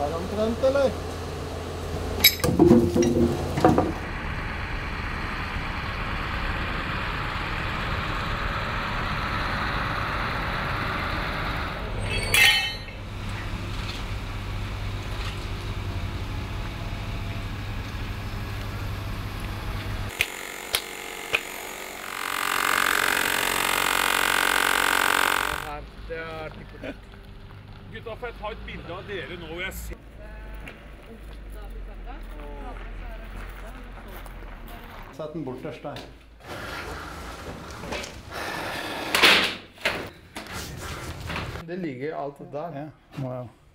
her omtrent, eller? Det er artikulert. Gutta, får jeg ta et bilde av dere nå hvor jeg ser? Sett den borterst der. Det ligger alt der. Ja, wow.